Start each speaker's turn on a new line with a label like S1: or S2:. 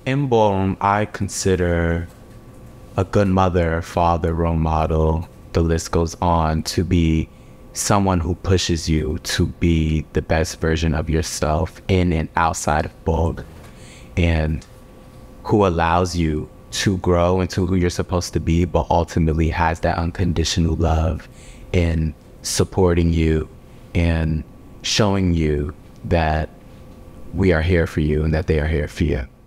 S1: in Ballroom, I consider a good mother, father, role model, the list goes on, to be someone who pushes you to be the best version of yourself in and outside of Bold, and who allows you to grow into who you're supposed to be, but ultimately has that unconditional love in supporting you and showing you that we are here for you and that they are here for you.